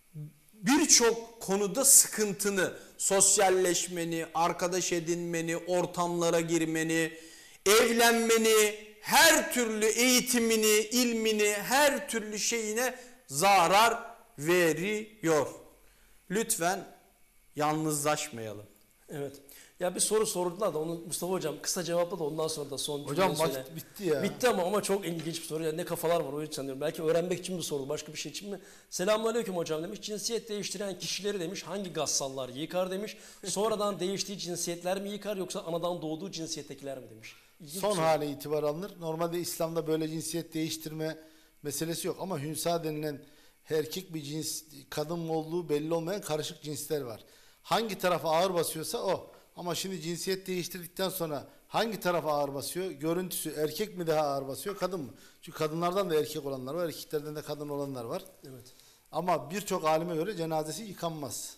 birçok konuda sıkıntını, sosyalleşmeni, arkadaş edinmeni, ortamlara girmeni, evlenmeni, her türlü eğitimini, ilmini, her türlü şeyine zarar veriyor. Lütfen yalnızlaşmayalım. Evet. Ya bir soru sordular da onu Mustafa Hocam kısa cevapla da ondan sonra da son Hocam cümleyi söyle. vakit bitti ya. Bitti ama çok ilginç bir soru. Yani ne kafalar var o yüzden diyorum. Belki öğrenmek için mi sordu, başka bir şey için mi? Selamünaleyküm hocam demiş. Cinsiyet değiştiren kişileri demiş hangi gassallar yıkar demiş. Sonradan değiştiği cinsiyetler mi yıkar yoksa anadan doğduğu cinsiyettekiler mi demiş. İlginç Son bir soru. hali itibar alınır. Normalde İslam'da böyle cinsiyet değiştirme meselesi yok ama hünsa denilen erkek bir cins, kadın mı olduğu belli olmayan karışık cinsler var. Hangi tarafa ağır basıyorsa o. Ama şimdi cinsiyet değiştirdikten sonra hangi tarafa ağır basıyor? Görüntüsü erkek mi daha ağır basıyor, kadın mı? Çünkü kadınlardan da erkek olanlar var, erkeklerden de kadın olanlar var. Evet. Ama birçok alime göre cenazesi yıkanmaz.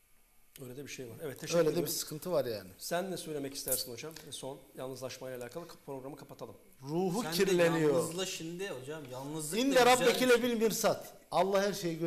Öyle de bir şey var. Evet, teşekkür Öyle de ederim. bir sıkıntı var yani. Sen ne söylemek istersin hocam? Ve son yalnızlaşmayla alakalı programı kapatalım. Ruhu Sen de kirleniyor. yalnızla şimdi hocam. Yalnızlık da İnde güzel bir rabbekile şey. bil mirsat. Allah her şeyi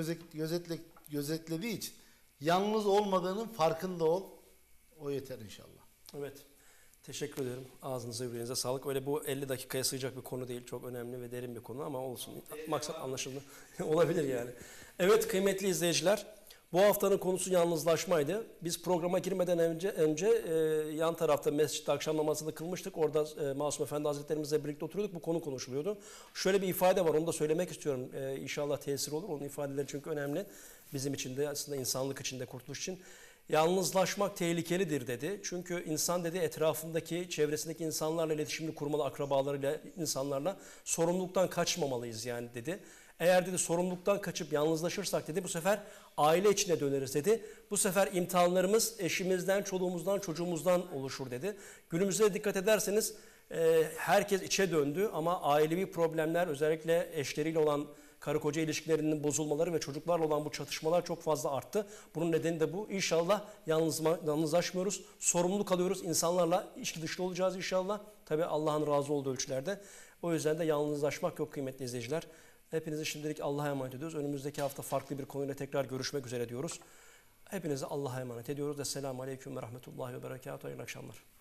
gözetlediği için yalnız olmadığının farkında ol. O yeter inşallah. Evet. Teşekkür ederim. Ağzınıza yüreğinize sağlık. Öyle bu 50 dakikaya sığacak bir konu değil. Çok önemli ve derin bir konu ama olsun. Maksat anlaşıldı. Olabilir yani. Evet kıymetli izleyiciler. Bu haftanın konusu yalnızlaşmaydı. Biz programa girmeden önce yan tarafta mescitte akşam namazını kılmıştık. Orada Masum Efendi Hazretlerimizle birlikte oturuyorduk. Bu konu konuşuluyordu. Şöyle bir ifade var. Onu da söylemek istiyorum. İnşallah tesir olur. Onun ifadeleri çünkü önemli. Bizim için de aslında insanlık için de kurtuluş için. Yalnızlaşmak tehlikelidir dedi. Çünkü insan dedi etrafındaki, çevresindeki insanlarla iletişimini kurmalı, akrabalarıyla, insanlarla sorumluluktan kaçmamalıyız yani dedi. Eğer dedi sorumluluktan kaçıp yalnızlaşırsak dedi bu sefer aile içine döneriz dedi. Bu sefer imtihanlarımız eşimizden, çoluğumuzdan, çocuğumuzdan oluşur dedi. Günümüzde dikkat ederseniz herkes içe döndü ama ailevi problemler özellikle eşleriyle olan karı koca ilişkilerinin bozulmaları ve çocuklarla olan bu çatışmalar çok fazla arttı. Bunun nedeni de bu. İnşallah yalnızlaşmıyoruz, sorumluluk alıyoruz. İnsanlarla içki dışlı olacağız inşallah. Tabii Allah'ın razı olduğu ölçülerde. O yüzden de yalnızlaşmak yok kıymetli izleyiciler. Hepinizi şimdilik Allah'a emanet ediyoruz. Önümüzdeki hafta farklı bir konuyla tekrar görüşmek üzere diyoruz. Hepinizi Allah'a emanet ediyoruz. Esselamu Aleyküm ve Rahmetullahi ve Berekatuhu. Hayırlı akşamlar.